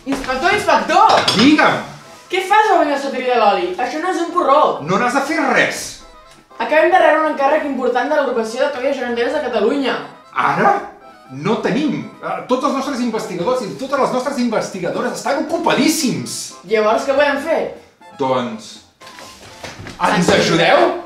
Inspector, inspector! Digue'm! Què fas avui a Soteria de l'Oli? Això no és un porró! No n'has de fer res! Acabem de rebre un encàrrec important de l'agrupació de colles geganteres de Catalunya. Ara? No tenim! Tots els nostres investigadors i totes les nostres investigadores estan ocupadíssims! Llavors què podem fer? Doncs... Ens ajudeu?